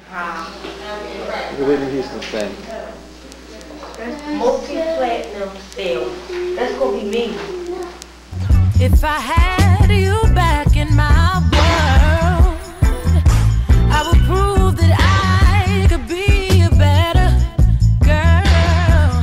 Whitney Houston sang. Multi-platinum sales. That's gonna be me. If I had you back in my world, I would prove that I could be a better girl.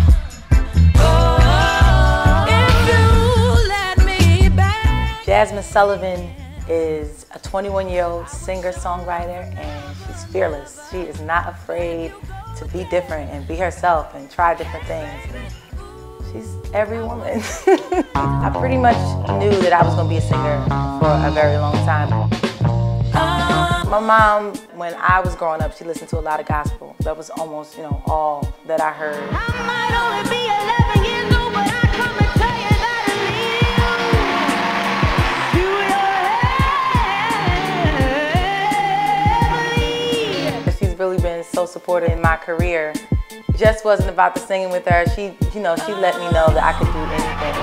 Oh, if you let me back. Jazmine Sullivan is a 21-year-old singer-songwriter, and she's fearless. She is not afraid to be different and be herself and try different things. She's every woman. I pretty much knew that I was going to be a singer for a very long time. My mom, when I was growing up, she listened to a lot of gospel. That was almost, all that I heard. I might only be 11 years old, but I come and tell you that I need you. She's really been so supportive in my career. Just wasn't about the singing with her. She let me know that I could do anything.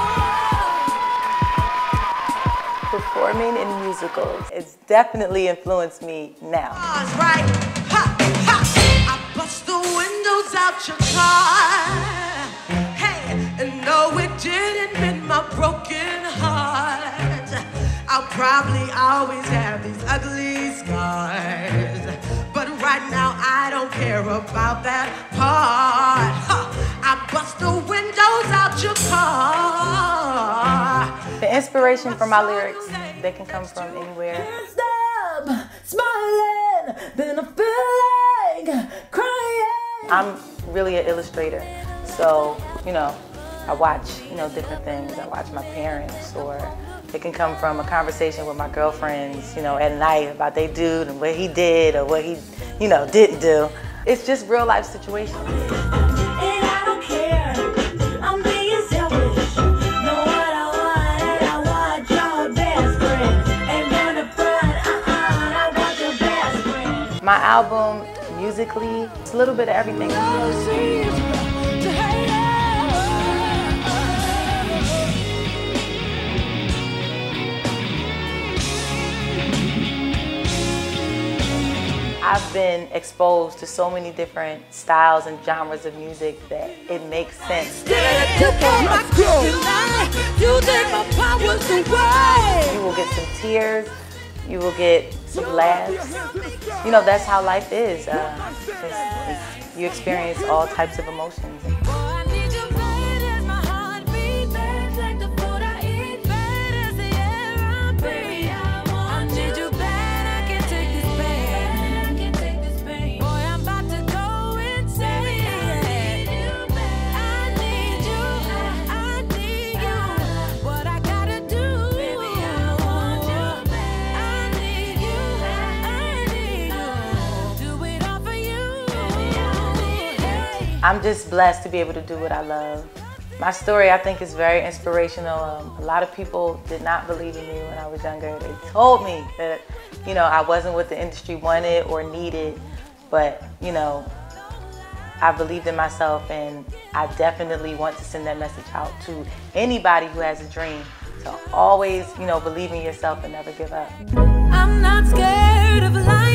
Performing in musicals, it's definitely influenced me now. Right. Ha, ha. I bust the windows out your car. Hey, and no, it didn't mend my broken heart. I'll probably always have these ugly scars. But right now, I don't care about that part. I bust the windows out your car. The inspiration for my lyrics, they can come from anywhere. Can't stop smiling, then I feel like crying. I'm really an illustrator, so, I watch, different things. I watch my parents, or it can come from a conversation with my girlfriends, at night about their dude and what he did or what he, didn't do. It's just real life situations. And I don't care, I'm being selfish. Know what I want your best friend. Ain't gonna front, I want your best friend. My album, musically, it's a little bit of everything. I've been exposed to so many different styles and genres of music that it makes sense. You will get some tears, you will get some laughs. That's how life is. You experience all types of emotions. I'm just blessed to be able to do what I love. My story, I think, is very inspirational. A lot of people did not believe in me when I was younger. They told me that, I wasn't what the industry wanted or needed, but, I believed in myself, and I definitely want to send that message out to anybody who has a dream, to always, believe in yourself and never give up. I'm not scared of life.